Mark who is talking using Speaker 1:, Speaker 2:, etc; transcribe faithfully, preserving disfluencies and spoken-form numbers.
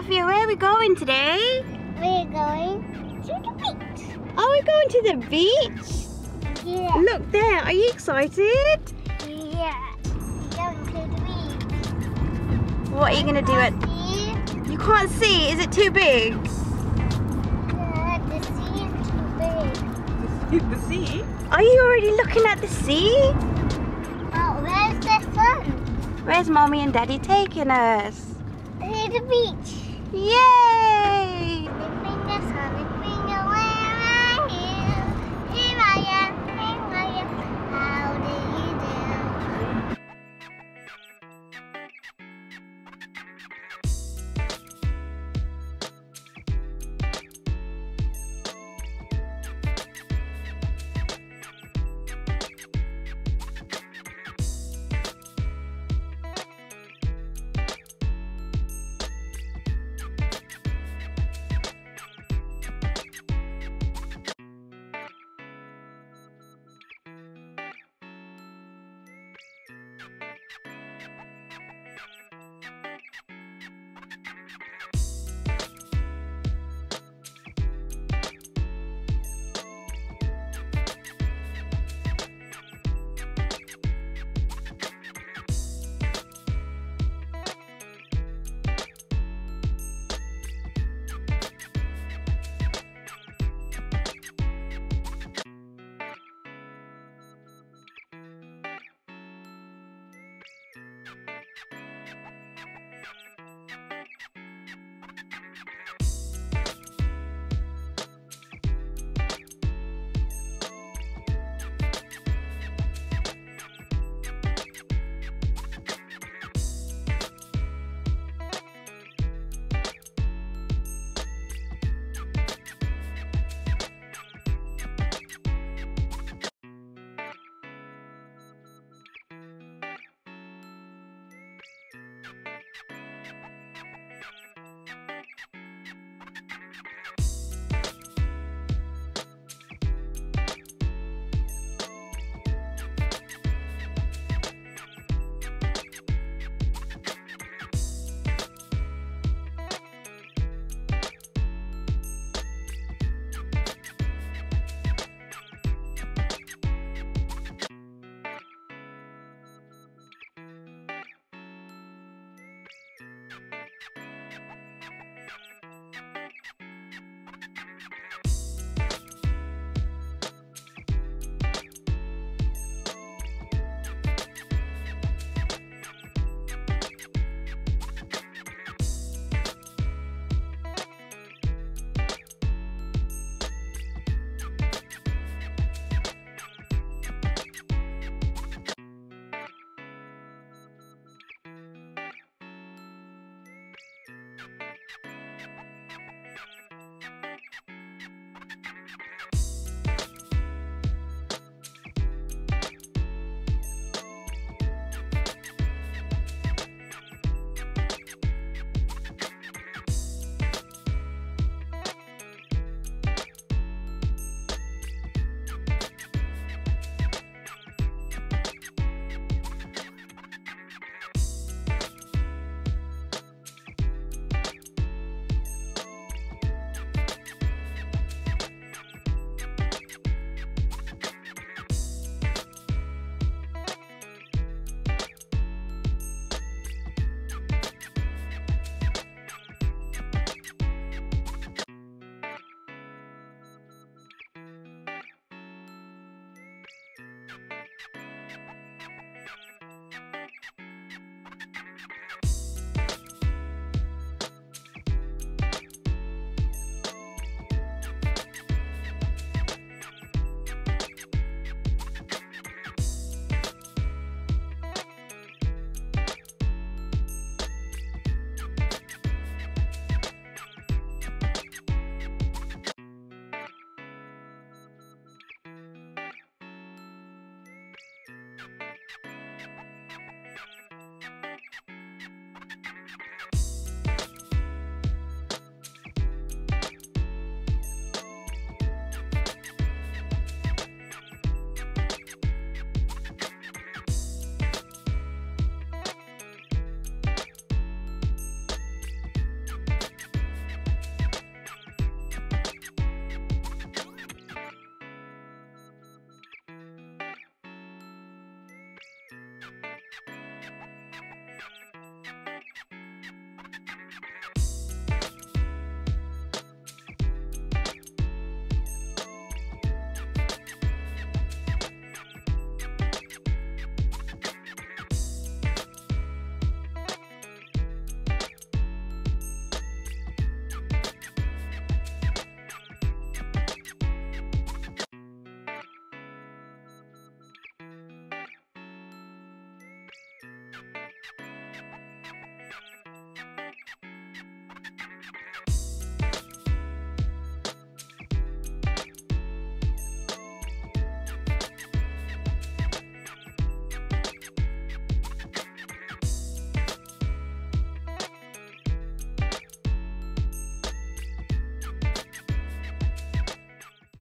Speaker 1: Safia, where are we going today?
Speaker 2: We're going to the beach.
Speaker 1: Are we going to the beach?
Speaker 2: Yeah.
Speaker 1: Look there, are you excited?
Speaker 2: Yeah. We're going to the beach.
Speaker 1: What are you going to do at...
Speaker 2: See?
Speaker 1: You can't see, is it too big?
Speaker 2: Yeah, the sea is too big.
Speaker 1: The sea? Are you already looking at the sea?
Speaker 2: Oh, where's the sun?
Speaker 1: Where's Mommy and Daddy taking us?
Speaker 2: To the beach.
Speaker 1: Yay!